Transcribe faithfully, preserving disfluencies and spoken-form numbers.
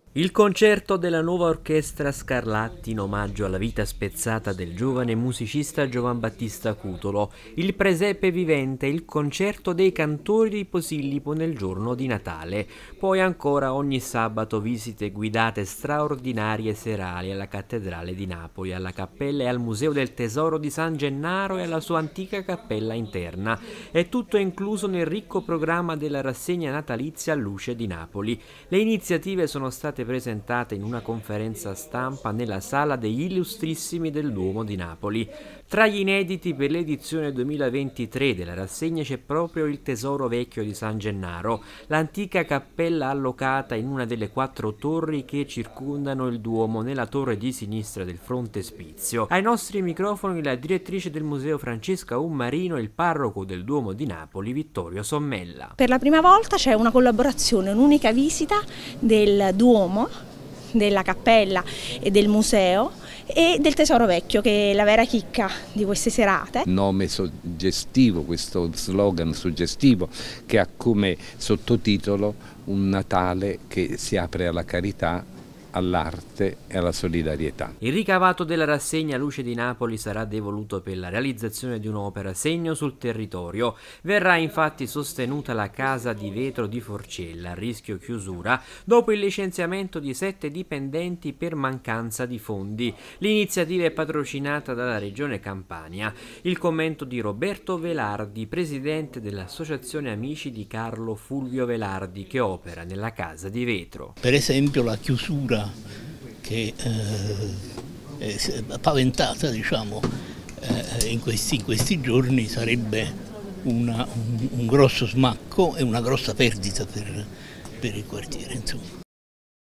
Il concerto della nuova orchestra Scarlatti in omaggio alla vita spezzata del giovane musicista Giovan Battista Cutolo, il presepe vivente, il concerto dei cantori di Posillipo nel giorno di Natale, poi ancora ogni sabato visite guidate straordinarie serali alla Cattedrale di Napoli, alla Cappella e al Museo del Tesoro di San Gennaro e alla sua antica cappella interna. È tutto incluso nel ricco programma della rassegna natalizia Luce di Napoli. Le iniziative sono state presentate in una conferenza stampa nella sala degli Illustrissimi del Duomo di Napoli. Tra gli inediti per l'edizione duemilaventitré della rassegna c'è proprio il Tesoro Vecchio di San Gennaro, l'antica cappella allocata in una delle quattro torri che circondano il Duomo nella torre di sinistra del frontespizio. Ai nostri microfoni la direttrice del museo Francesca Ummarino e il parroco del Duomo di Napoli Vittorio Sommella. Per la prima volta c'è una collaborazione, un'unica visita del Duomo, della cappella e del museo e del Tesoro Vecchio, che è la vera chicca di queste serate. Nome suggestivo, questo slogan suggestivo che ha come sottotitolo un Natale che si apre alla carità, all'arte e alla solidarietà. Il ricavato della rassegna Luce di Napoli sarà devoluto per la realizzazione di un'opera segno sul territorio. Verrà infatti sostenuta la casa di vetro di Forcella, a rischio chiusura, dopo il licenziamento di sette dipendenti per mancanza di fondi. L'iniziativa è patrocinata dalla Regione Campania. Il commento di Roberto Velardi, presidente dell'Associazione Amici di Carlo Fulvio Velardi, che opera nella casa di vetro. Per esempio la chiusura che eh, è paventata, diciamo, eh, in, questi, in questi giorni sarebbe una, un, un grosso smacco e una grossa perdita per, per il quartiere, insomma.